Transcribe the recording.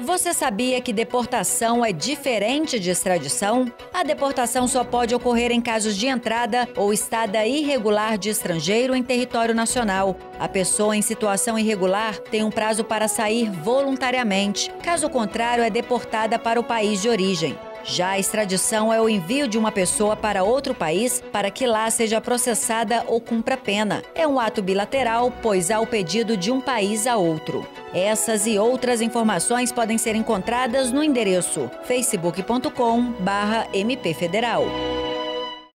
Você sabia que deportação é diferente de extradição? A deportação só pode ocorrer em casos de entrada ou estada irregular de estrangeiro em território nacional. A pessoa em situação irregular tem um prazo para sair voluntariamente. Caso contrário, é deportada para o país de origem. Já a extradição é o envio de uma pessoa para outro país para que lá seja processada ou cumpra pena. É um ato bilateral, pois há o pedido de um país a outro. Essas e outras informações podem ser encontradas no endereço facebook.com/mpfederal.